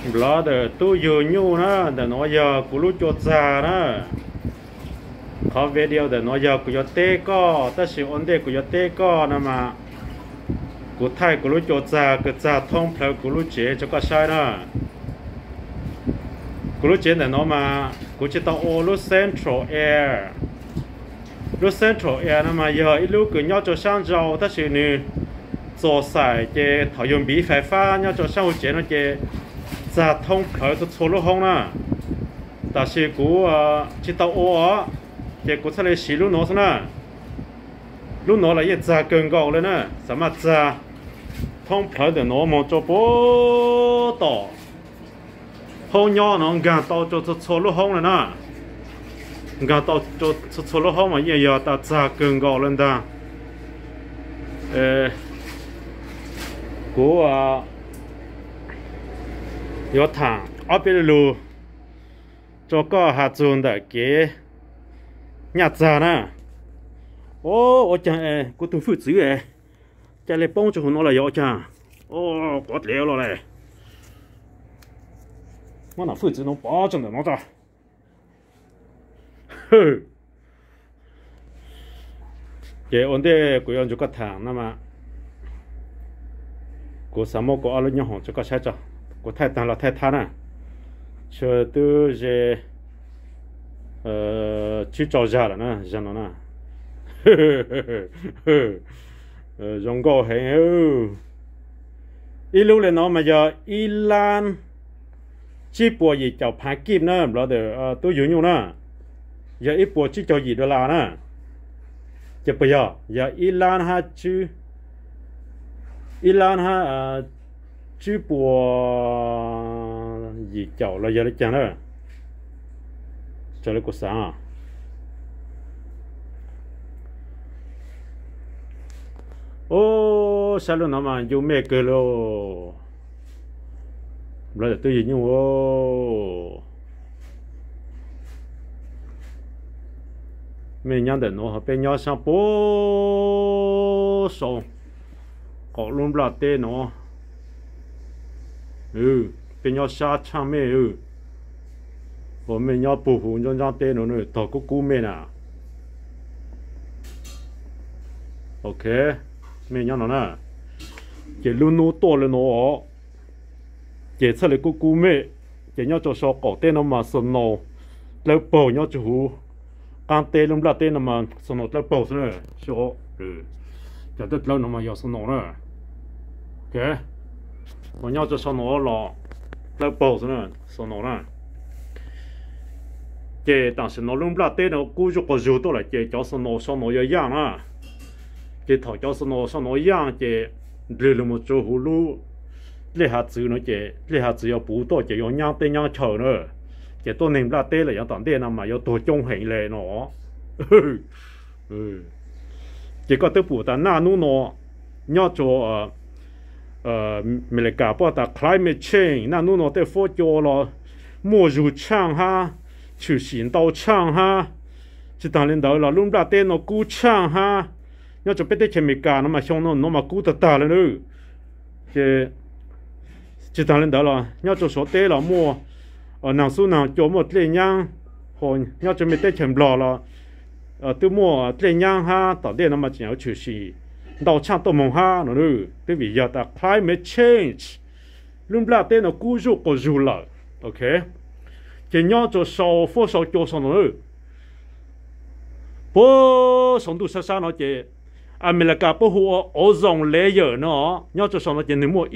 đó để tôi vừa nhu nó để nó giờ của lúc cho già đó có video để nó giờ của tê co ta sử ổn định của tê co nè mà của Thái của lúc cho già cái già thông theo của lúc chế cho có sai đó của lúc chế để nó mà của chế tao ô lúc Central Air nè mà giờ ít lúc cứ nhau cho sang giàu ta sử nè做晒嘅头用米粉花，要做生活节那嘅杂通佢都错落空啦。但是古知道我嘅古出嚟洗路攞先啦，路攞嚟一雜更高咧呢，什麼雜通佢哋攞冇做波多，後nhau nó gần到做錯落空啦呢，gần到做錯落空嘛，也要到雜更高了的，của有糖ở bên lù cho có hạt dồn để cái nhặt ra nè ô chẳng có tôi phụ chữ chẳng lấy bông cho nó là có chẳng ô có léo rồi này mà nó phụ chữ nó bỏ trong nó ra cái vấn đề của anh cho có thằng nè mà của sao mà có alo nhau hỏng cho có sai cho của thay tăng là thay thán à chờ từ về chỉ cho ra là nè ra nó nè giống go hay ít lúc lên nó mà giờ Iran chỉ bộ gì cho phá kim nữa rồi để tôi dùng nhau nè giờ ít bộ chỉ cho gì đó là nè giờ bây giờ Iran ha chứ Iran ha chứ bùa gì chậu là giờ nó chẳng đó cho nó có sáng ô sao luôn nó mà dùng mẹ cười luôn rồi tôi gì nhung ô mình nhắn đến nó bên nhau sang bố sông có luôn là tên nó bên nhau xa chăng mẹ và mình nhau bù hùn cho ra tên nó nữa thọ có cú mẹ à ok mình nhau nó nè cái luôn nó to lên nó cái sau này cú mẹ cái nhau cho sao có tên nó mà sơn nó lấy bầu nhau cho hú ăn tên luôn là tên nó mà sơn nó lấy bầu nữa số cái đất lâu nó mà giờ sơn nó nữa ok còn nhau cho sơn nó là lấy bầu nữa sơn nó nữa cái但是nó luôn là tên nó cú cho có nhiều đó là cái cho sơn nó一样啊cái thọ cho sơn nó一样cái lừa là một chỗ hú lu lấy hạt dừa nó cái lấy hạt dừa bù to cái用nhang tên nhang chờ nữa cái tôi nên là tên là những tảng tên nào mà có tổ chung hình lệ nó cái có tới bù ta na nu nó nhớ cho mình lại cả bao ta climate change na nu nó tới phô cho là mua rượu chang ha chịu xin đau chang ha chỉ tảng lên đó là luôn là tên nó cú chang ha nhớ cho biết tới cái mình cả nó mà xong nó mà cú ta lên nữa cái chỉ tảng lên đó là nhớ cho số tên là mua nàng số nàng cho một lệ nhang hồi nhớ cho mình tới chèm lò là tôi mua lệ nhang ha tao đây nó mà chỉ có chữ gì đào chang tôi mong ha nó nữa tại vì giờ ta climate change luôn là tên nó cú rú có rú là ok cái nhớ cho sau phô sau cho sau nữa bố sống tu sa nó chỉ mình là cả bố hồ ozone layer nó nhớ cho sau nó chỉ nếu mua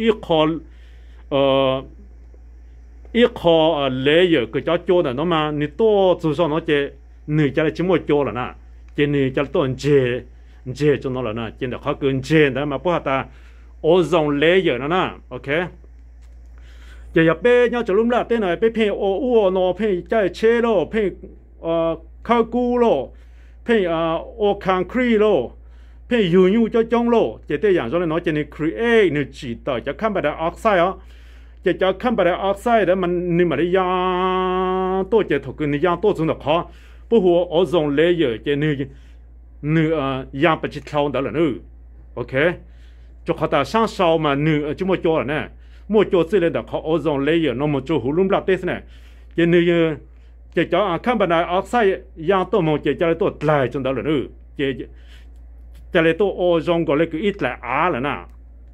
ít khó layer cái cho này nó mà nếu to từ sau nó chỉ nửa cho là chỉ một cho là nè chỉ nửa cho to dễ cho nó là nè chỉ là khó cần dễ đó mà bố ta ozone layer nó nè ok giờ nhập bên nhau cho lúc là tên này bên phe ô nó phe chạy chế lô phe khâu cu lô phe ô concrete lô phe nhu cho trong lô chỉ tên dạng cho nó chỉ nên create nên chỉ tạo cho carbon dioxide á chỉ cho carbon dioxide đó mình nên mà đi giang tôi chỉ thuộc cái giang tôi dùng được khó bố hồ ozone layer chỉ nên giang bị chít thâu đó là nữa ok cho họ ta sáng sau mà nửa chứ một chỗ là nè mua chỗ xí lên đó họ ozone layer nó một chỗ hủ lum lát tết này cái này cái cho carbon dioxide yang tổ một cái cho tổ lại trong đó là nữa cái là tổ ozone gọi là cái ít là á là nè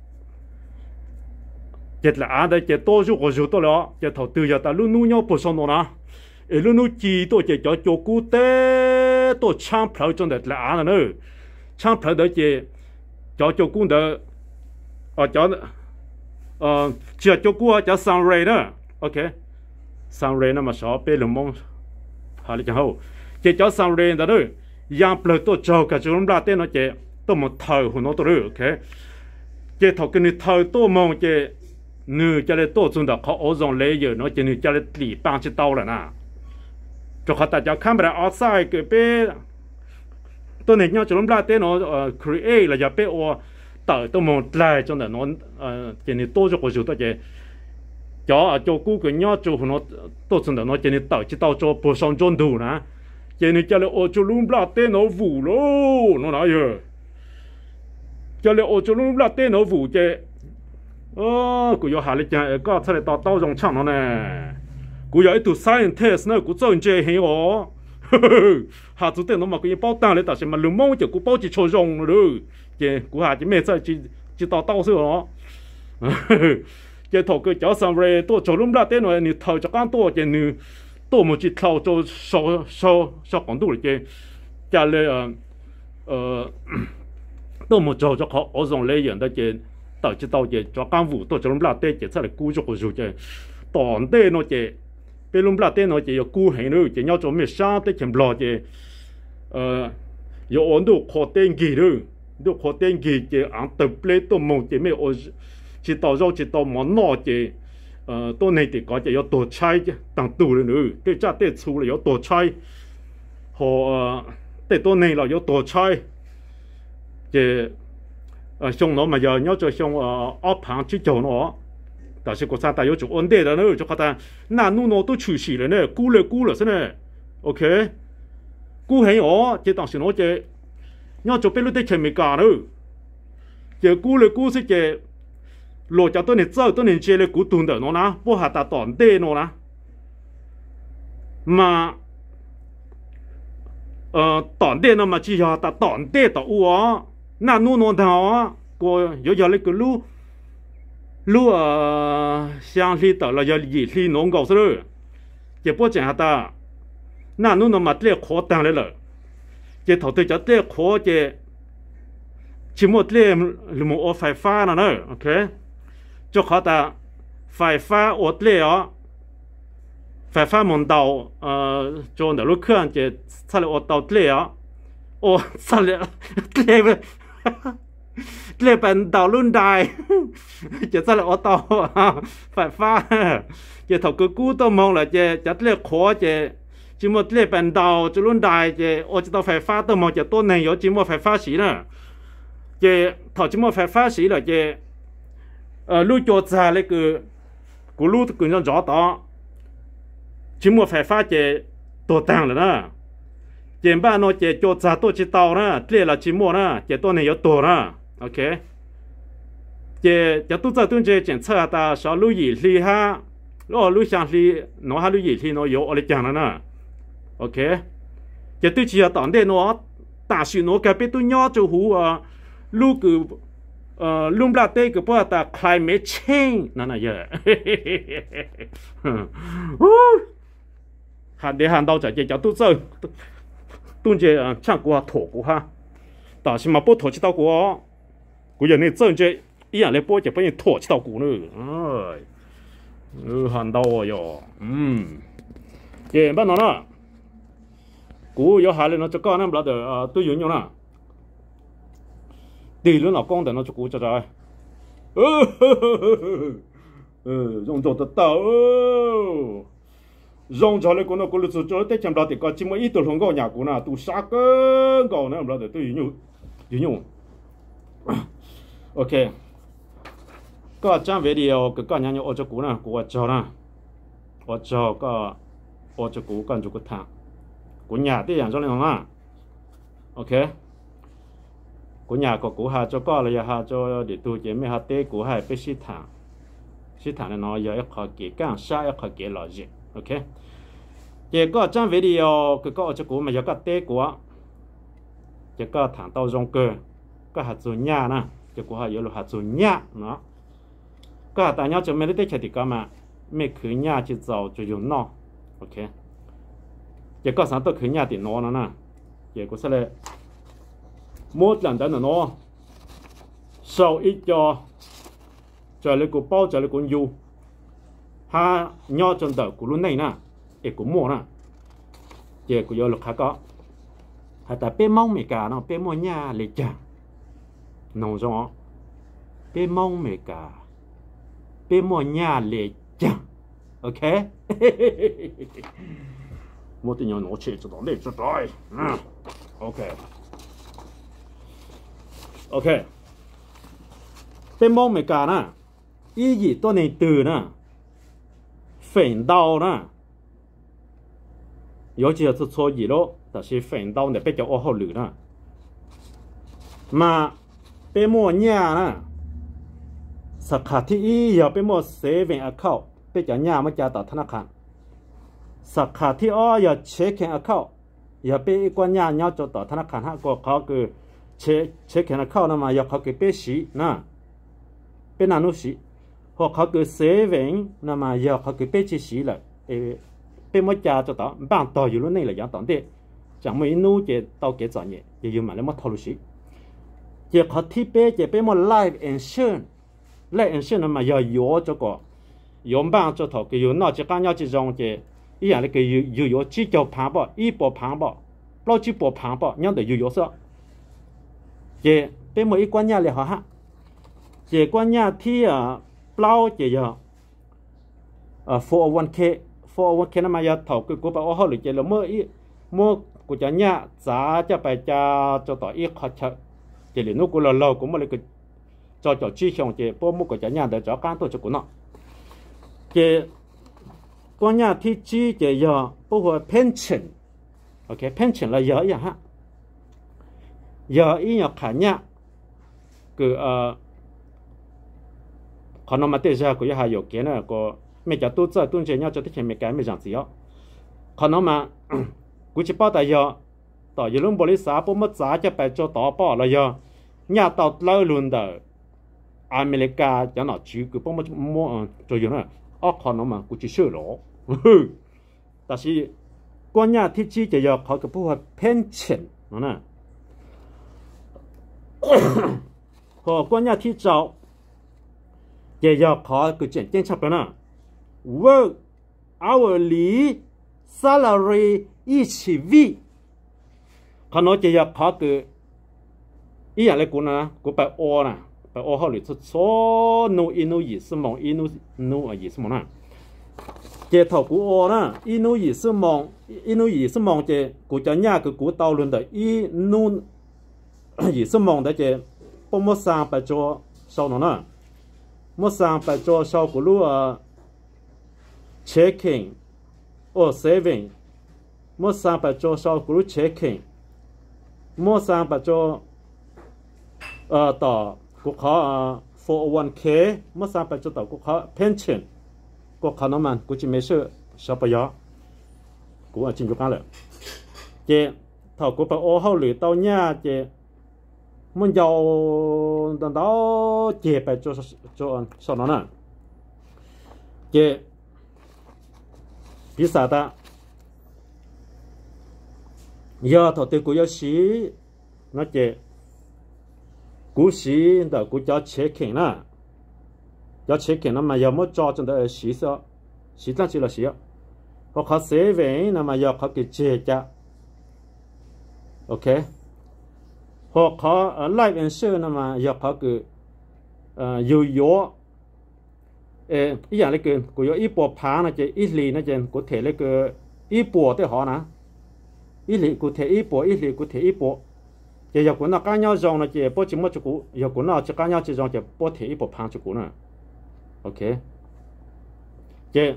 cái là á đấy cái tổ chút có chút tổ đó cái thầu từ giờ ta luôn nuôi nhau bổ sung nó nè luôn nuôi chi tổ cái cho cụ tế tổ champ phơi trong đấy là á là nữa champ phơi đấy cái cho cụ đó cho chỉ cho cụ cho sun ray đó ok sun ray nó mà sợ bé lùm mông hà lý chẳng hậu chỉ cho sun ray đó nữa yang plug tổ cho cả chúng ta tên nó chỉ tổ một thời của nó tổ nữa ok chỉ thầu cái này thời tổ mong chỉ nữ cho nên tổ chúng ta có ozone layer nó chỉ nữ cho nên lì băng chỉ tàu là nè cho họ ta cho carbon dioxide cái béตัวนี้เนี่ยจะล้มละเต้นเนาะ create ละจะเป็นว่าต่อตัวมันลายจนแต่นอนเจนี่โตจะก็จะตัวเจจ่อจะกู้ก็เนี่ยจะหัวโตจนแต่นอนเจนี่ต่อจะต่อจะปสองจนดูนะเจนี่จะเลยจะล้มละเต้นเนาะวูโลนั่นอะไรจะเลยจะล้มละเต้นเนาะวูเจกูอยากหาเลยจังก็ถ้าเลยต่อจงช่างนั่นแน่กูอยากไอ้ตัว scientist เนี่ยกูจะเจเห็นอ๋อhạ chủ tiền nó mà cái bao tang lấy tại sao mà lùm mông chỉ cũng bao chỉ cho rong rồi kì cũng hạ chỉ mấy giờ chỉ tao xưa đó kì thầu cái cháu sang về tôi cho lùm ra tên rồi ni thầu cho con tôi kì ni tôi một chỉ thầu cho sao còn đủ kì kì là tôi một cho họ ở trong lấy tiền đó kì tao chỉ tao kì cho con vụ tôi cho lùm ra tên kì sao lại cứu cho rồi kì toàn tên nó kì bên lùm lát tên nó chỉ có cú hình nữa chỉ nhau cho mấy sáng tới chém lò chỉ có ổn độ khó tên gì nữa độ khó tên gì chỉ ăn tập lấy tổ mông chỉ mấy ở chỉ tàu rau chỉ tàu món nọ chỉ tổ này thì có chỉ có tổ chai tăng tù nữa cái cha tên chú là có tổ chai họ tên tổ này là có tổ chai chỉ xong nó mà giờ nhau cho xong ốp hàng chỉ chỗ nó但是国家大有做安定的呢，就看他那弄弄都出事了呢，估了是呢 ，OK， 估很哦，这当时我这，要做别的前面干了，这估是这，落家多年走多年接了估动的喏呐，不还打当地喏呐，嘛，当地那么只要打当地的我，那弄弄的啊，个有那个路。lúc sang khi tao là giờ gì khi nông gạo rồi, chỉ bớt chẳng ta, na nó mà lấy khó tăng lên rồi, chỉ thầu tới cho lấy khó chỉ một lấy một ô phải pha nữa, ok, cho họ ta phải pha ô lấy á, phải pha món tàu cho nó lúc khăn chỉ sao lại ô tàu lấy á, ô sao lại lấy lấy bàn tàu luôn đài chỉ sao lại ô tàu phải pha chỉ thầu cứ cú tao mong là chỉ lấy khó chỉ một lấy bàn tàu cho luôn đài chỉ ô chỉ tàu phải pha tao mong chỉ tôn này có chỉ một phải pha xí nữa chỉ thầu chỉ một phải pha xí là chỉ lưu cho ra lấy cái lưu cái nó rõ đó chỉ một phải pha chỉ tổ tăng rồi đó chỉ ba nó chỉ cho ra tổ chỉ tàu đó lấy là chỉ một đó chỉ tôn này có tổ đó ok chỉ tôi giờ tôi chỉ检测ta sao lưu ý li ha lưu sang li nó ha lưu ý li nó có ở đây chẳng nữa ok chỉ tôi chỉ tận đây nó đại sự nó cái biết tôi nhớ cho hú lưu cứ lùm la tê cứ bảo ta climate change nè nè giờ hàn để hàn đâu chỉ tôi giờ tôi chỉ chẳng qua thổ của ha但是嘛不thổ chỉ tao của của giờ này chân chỉ ý là bố chỉ phải thổ chỉ tao của nữa hàn đâu rồi chị bắt nó nè của giờ hà lên nó cho con em là được tôi dùng nhau nè đi luôn là con để nó cho của cho rồi dùng cho tao tao dùng cho lấy con nó con lựa chọn tới chăm đó thì có chỉ mới ít tuổi không có nhà của nó tu sát cơ còn nữa là được tôi dùng nhau ok có trang video cái nhà nhau ở chỗ cũ nè của cho nè ở chỗ có ở chỗ cũ cần chỗ cái thằng của nhà tíอย่างcho nên không ok của nhà có cũ hà cho có là hà cho để tôi chỉ mấy hà tê của hà bê xí thằng chỉ thằng này nó giờ khó kỹ càng sai khó kỹ là gì ok giờ có trong video cái có cho cũ mà giờ có tê của giờ có thằng tao rong cơ có hạt dưa nhá nè giờ của họ giờ là hạt dưa nhá nó có hạt tại nhau cho mấy cái thì có mà mấy khứ nhá chỉ giàu cho dùng nó ok giờ có sáng tôi khứ nhá thì nó nè giờ có sẽ là một lần đó là nó sau ít cho lấy của bao cho lấy của du ha nhau trong đời của lúc này nè để của mua nè giờ của giờ lực khác có hay ta bé mong mày cả nó bé mua nhà lấy chả nông gió bé mong mày cả bé mua nhà lấy chả ok một tình nhau nó chỉ cho đó để cho rồi ok ok bé mong mày cả nè ý gì tôi này từ nè phèn đau nè尤其是做鱼肉，但是粉刀呢比较好卤呢。嘛，被莫伢呢，สักขาที่อย่าไป莫7 account ไปจะ伢มาจะต่อธนาคารสักขาที่อย่าเช็คaccount อย่าไปกว่า伢伢จะต่อธนาคารฮะก็เขาคือเช็คaccount นะมาอย่าเขาคือไปสีนะเป็นนานุสีพอเขาคือ7นะมาอย่าเขาคือไปจีสีเลยbên mỗi cha cho tao bạn taoอยู่lúc này là dạng tao đấy chẳng mấy nu chỉ tao kể cho nhẹ chỉ dùng mà lấy mất thâu lụt chỉ có thi bé chỉ bên mỗi life insurance mà giờ yếu cho có yếu bạn cho thầu cái yếu nó chỉ cá nhau chỉ dùng chỉ ý là cái yếu chỉ cho phá bỏ ý bỏ phá bỏ bao chỉ bỏ phá bỏ nhau để yếu sao chỉ bên mỗi quan nhà là họ ha chỉ quan nhà thì bao chỉ giờ 401k for cái nào mà giờ thầu cái của bảo họ lựa chọn là mua của cha nhà giá cho bài cho tỏi ít khó chịu chỉ là nó của lâu cũng mà cái cho chi xong chỉ bao mua của cha nhà để cho can tổ chức của nó chỉ con nhà thì chi chỉ giờ bao gồm pension ok pension là giờ vậy ha giờ ý là cả nhà cái còn nó mà tới giờ của nhà hay cái này có mấy cái tôi chơi nhau cho tới mấy cái mấy dạng gì đó còn nó mà cũng chỉ bao tại giờ tại giờ lúc bố lý xã bố mất giá cho phải cho tỏ bỏ là giờ nhà tàu lâu luôn đời America cho nó chịu cứ bố mất mua cho giờ nữa còn nó mà cũng chỉ sửa lỗ tại vì quan nhà thiết chi giờ họ cái bộ pension nó nè họ quan nhà thiết trọ giờ họ cái chuyện tranh chấp đó nè work hourly salary each week เขาnói chỉ là họ cái ý là cái nào cái bài ô nè bài ô họ liền số nu inu gì sự mong inu nu gì sự mong nè chỉ thầu của ô nè inu gì sự mong chỉ của cho nhà cái của tàu luôn đấy inu gì sự mong đấy chỉ bao nhiêu sang bài cho sau nó nè một sang bài cho sau của lúc checking or saving một sang bài cho sau của lúc checking một sang bài choต่อcủa họ 401k một sang bài choต่อcủa họ pension của họ nó mà của chỉ mấy sự sao bây giờ của ở trên chỗ khác rồi chị thầu của bà ô hậu lưỡi tàu nha chị muốn giàu đằng đó chị phải cho sao nó nè chị bí sao ta giờ thầu tiền của giáo sĩ nó chị cú sĩ đó cú cho chế khen nè cho chế khen nó mà giờ mới cho trong đó sĩ sao sĩ ta chỉ là sĩ họ khó xế về nó mà giờ khó cái chế cha ok họ khó life insurance nó mà giờ khó cái yếu yếu ý là cái của yếu ít bộ phá nó chỉ ít lì nó chỉ có thể là cái ít bộ để họ nè ít lì có thể ít lì có thể ít bộ giờ giờ của nó cá nhau rong nó chỉ bao nhiêu chút cũ giờ của nó chỉ cá nhau chỉ rong chỉ bao thể ít bộ phá chút cũ nè ok chứ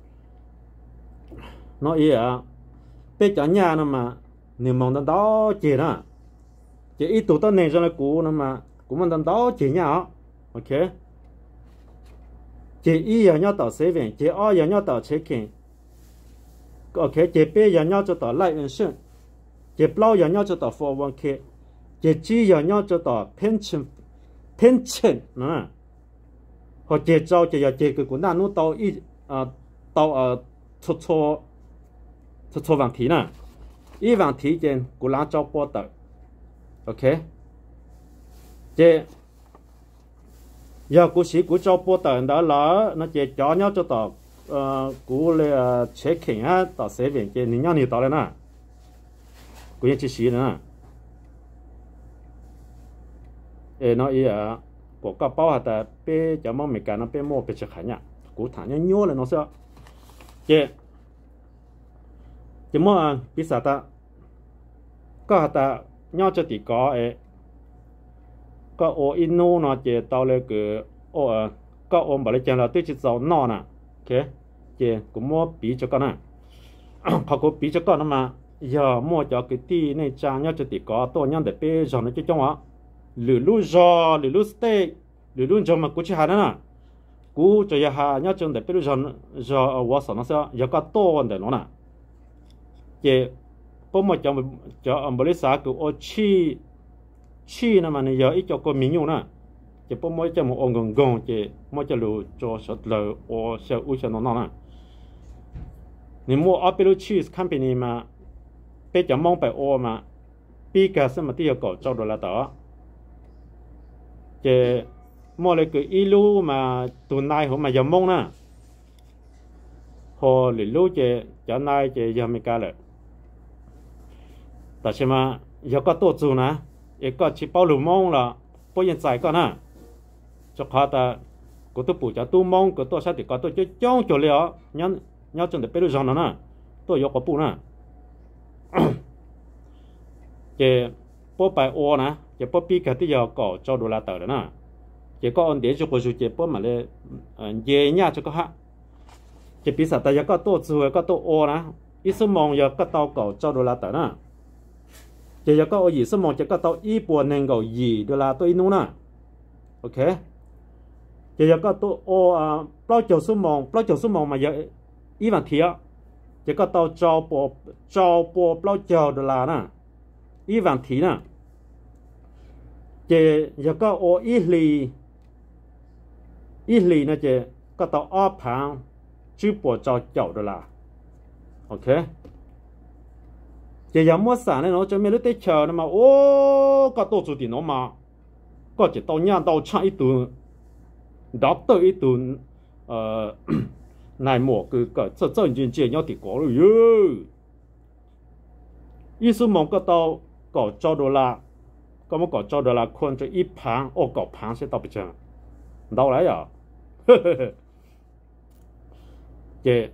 nó ý à bây giờ nhà nó mà nếu mong đó chỉ nè chỉ ít tuổi tao này cho nó cũ nó mà cũng mong đó chỉ nhà ok chế y giờ nhau tàu xe viện chế o giờ nhau tàu chế kiện ok chế b giờ nhau cho tàu lại ứng sinh chế bao giờ nhau cho tàu 401k chế chi giờ nhau cho tàu pension nè họ chế trâu chế giờ chế cái của nó tàu y tàu cho vấn题nè y vấn题trên của lá cho bỏ tàu ok chế giờ của sĩ của cho bỏ tàu đó là nó chế cho nhau cho tàu của là chế kiện á tàu xe viện chế những nhau nhiều tàu này nè của những chi phí nữa nó ý của các bao hạt tại bé cho mong mình cả nó bé mua bé chơi khải nhá của thằng nhau nhua là nó sao chế chỉ mua bí sao ta có hạt tại nhau cho tí có ô inu nó chế tao lên cái ô có ôm bảo lấy tiền là tôi chỉ giàu nọ nè ok chế cũng mua bí cho con nè họ có bí cho con nó mà giờ mua cho cái tí này trang nhau cho tí tôi nhau để bé rồi nó cho trong á lử lu steak lử lu cho mà cũng chỉ hà nữa nè cú cho ya hà nhau cho để bé rồi ở nó sao giờ có to vấn đề nó nè chế bố mà cho ông bảo lấy xã của ô chi nè mà này giờ ít cho con mình nhung nè chế bố mới cho một ông gồng chế mới cho lu cho sốt lờ ô sao u sao nó nè你mua Apple cheese company mà bây giờ mong phải ô mà bây giờ xem mà tiêu cầu cho đồ là đó chứ mua lại cái ilu mà tụi này họ mà giờ mong nè họ lì lu chứ giờ này chứ giờ mới cả rồi tại sao mà giờ có tổ chức nè có chỉ bao lù mong là bao nhiêu giải con nè cho họ ta có tôi bù cho tôi mong có tôi sao thì có tôi chơi trong chỗ liệu nhau trong để bây giờ nè tôi có bù nè chế bố bài ô nè chế bố pi cái tí giờ có cho đồ la tờ đó nè chế có anh để cho cô chú chế bố mà lên dễ nhá cho có ha chế pi sao ta giờ có tổ chú có tổ ô nè ít số mong giờ có tao có cho đồ la tờ nè chế giờ có ở gì số mong chế có tao ít buồn nên có gì đồ la tôi nung nè ok chế giờ có tổ ô bao nhiêu số mong mà giờ ít vạn thiệt chế có tao cho bộ bao nhiêu đồ la nè ý vạn thí nè chế giờ có ô ít lì nè chế có tàu áp hàng chứ bộ cho chậu đó là ok chế giờ mua sản này nó cho mấy đứa tết chờ nó mà ô có tổ chức thì nó mà có chỉ tàu nhà tàu chạy ít tuần đó tới ít tuần này một cái chân chuyện nhau thì có rồi ý số mong có tàu có cho đô la có một có cho đô la con cho ít盘哦搞盘是到不成到来呀这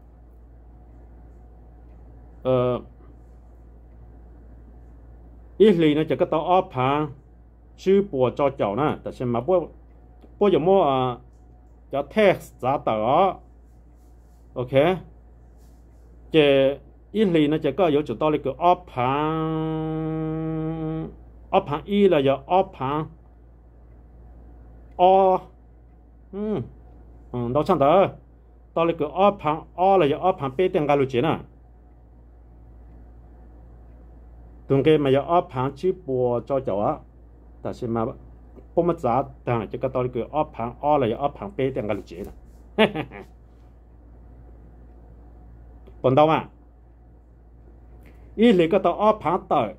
ít lì nó chỉ có tao áp盘chứ bùa cho chậu nèแต่是嘛不有么叫 tax 咋的 ok 这ít lì nó chỉ có有chỗ to là cái áp hàng y là giờ áp hàng đâu chẳng đó to là cái áp hàng là giờ áp hàng bê tiền cái lối chuyện à tụi cái mà giờ áp hàng chỉ bùa cho cháu áแต่是mà bố mất giá thằng chỉ có to là cái áp hàng là giờ áp hàng bê tiền cái lối chuyện à còn đâu mà ít lì có tao áp phá tờ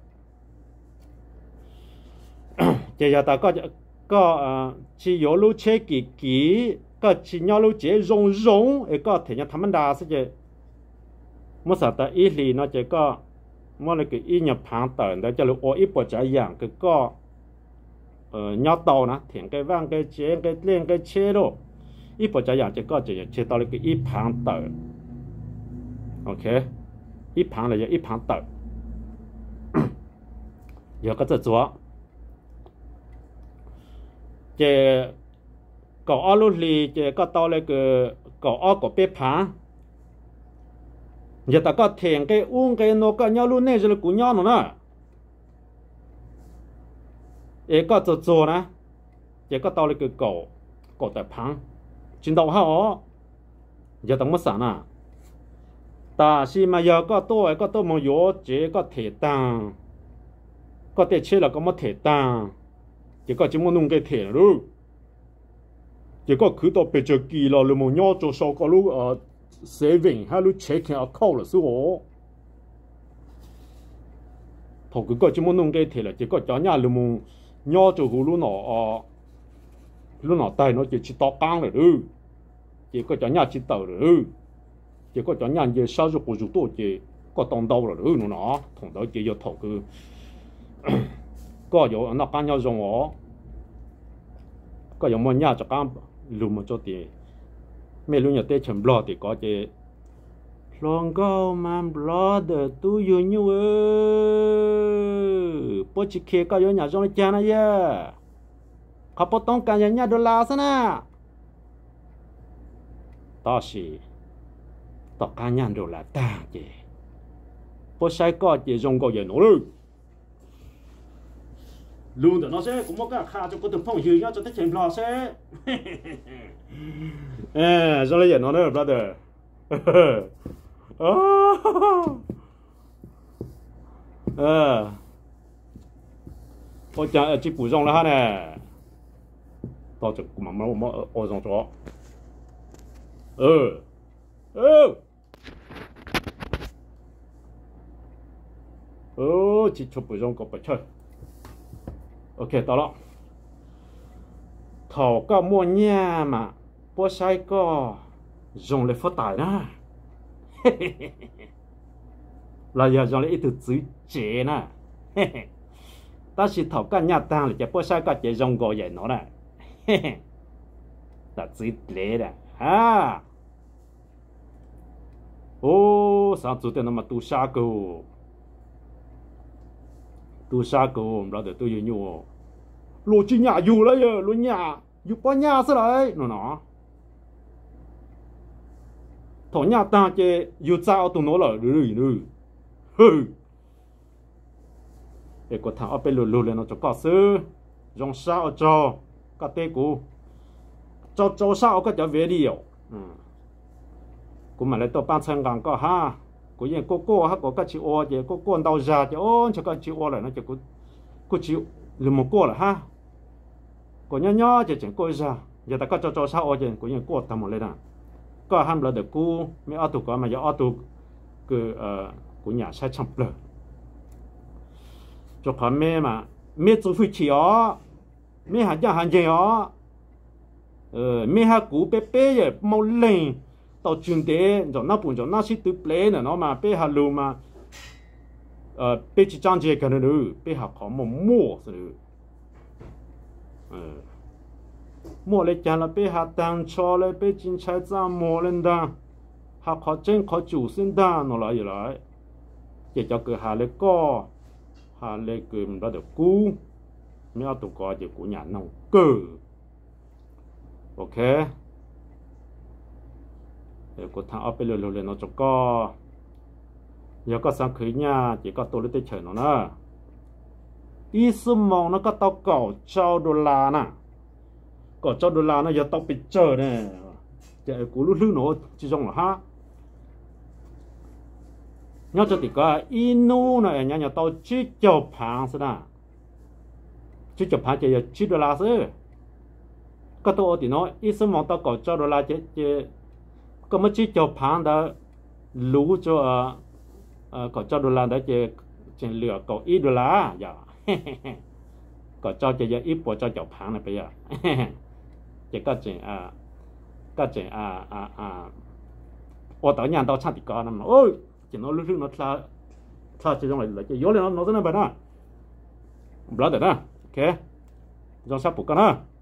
chỉ giờ ta có chỉ có lúc chế kỹ có chỉ nhau lúc chế rong có thể nhận thằng đa sẽ chứ một số ta ít lì nó chỉ có một là cái ít nhập phá tờ đó cho lúc ô ít bộ trái dạng cái có nhau tàu nè thiện cái vang cái chế cái lên cái chế đó ít bộ trái dạng chỉ có chỉ chế tao là cái ít phá tờ ok ít phẳng là giờ ít phẳng tờ giờ có rất rõ chế cậu ở lúc lì chế có tao lại cái cậu ở có bếp phẳng giờ ta có thiền cái uống cái nó có nhau luôn này rồi cũng nhau nữa nè có rất rõ nè chế có tao lại cái cậu tại phẳng chính đầu họ giờ tao mất sản à ta khi mà giờ có tôi mà yếu chế có thể tăng có thể chế là có mất thể tăng chỉ có chỉ muốn nung cái thể rồi chỉ có cứ tao bây giờ kỳ là lúc mà nhau cho sau có lúc saving hay lúc check account là số thầu cứ có chỉ muốn nung cái thể là chỉ có cho nhà lúc mà nhau cho lúc nào tay nó chỉ to căng rồi chỉ có cho nhà chỉ tàu rồi chỉ có cho nhà về sao rồi của chúng tôi chỉ có tông đầu rồi nó thằng đó chỉ có thầu cứ có有那干要用我，có有么nhà cho干路么做的，没路要得全不的个的，龙高满不的都有牛不去开个有nhà trong家那呀，他不懂干人家都拉上呢，但是到干人都来打的，不晒个的用个人了。luôn đó nó sẽ cũng có cả khá cho có từng phong hiếu cho tất cả sẽ cho lấy nó nữa brother ôi chà chỉ bù rong là ha nè tao chụp mà ô rong chó chỉ chụp bù rong có phải chơi ok tao đó thầu có mua nhà mà bố sai có dùng để phát tài đó là giờ dùng để ít từ chữ chế nè ta chỉ thầu có nhà tăng là chỉ bố sai có chế dùng gọi vậy nó nè là chữ lệ nè ha ô sao chủ tiền nó mà tu sa cô đó để tôi yêu nhau lô chi nhà dù lấy giờ lô nhà dù bao nhà sao đấy nó thằng nhà ta chơi dù sao tụi nó là nữa để có thằng ở bên lô lên nó cho có sư dùng sao cho cái tê cũ cho sao có cho về đi cũng mà lại tôi ban chân càng có ha có những cô ha có cái chịu ô chứ cô đau già chứ ôn cho cái chịu ô là nó chỉ cô chịu liền một cô là ha có nhỏ chỉ chẳng cô già giờ ta có cho sao ô chứ có những cô tầm một lên à có ham là được cô mấy ở tụ có mà giờ ở tụ cứ của nhà sai chậm lờ cho con mẹ mà mẹ chú phi chỉ ó mẹ hàng gì ó mẹ hàng cũ bé giờ mau lên tao chuyên đề rồi nó buồn rồi nó sẽ tự play nữa nó mà bé hà lưu mà bé chỉ trang trí cái nữa bé học khó mà mua rồi mua lấy chán là bé học tăng cho lấy bé chính trái ra mua lên đó học khó chân khó chủ sinh đó nó lại vậy chỉ cho cái hà lấy co hà lấy cái mình đã được cú mấy tụ co chỉ của nhà nông cơ ok để có thằng ở bên lề nó cho co giờ có sang khởi nhà chỉ có tôi lấy tới chơi nó nè ý xâm mong nó có tao cẩu $1 nè cẩu $1 nó giờ tao bị chờ nè chạy cú lú nó chỉ trong là ha nhớ cho thì có inu này nhà tao chỉ chụp hàng thế nè chỉ chụp hàng chỉ $1 thôi có tôi thì nói ý xâm mong tao cẩu $1 chỉ có mấy chiếc chụp hàng đó lú cho có $1 đó chỉ lừa có $1 giờ có cho chỉ ít bộ cho chụp hàng này bây giờ chỉ có chuyện ở tại nhà tao chặt thì có nằm ôi chỉ nó lúc nó xa chỉ trong này là chỉ yếu lên nó thế này vậy đó, bớt rồi đó, ok, trong sắp buộc con đó.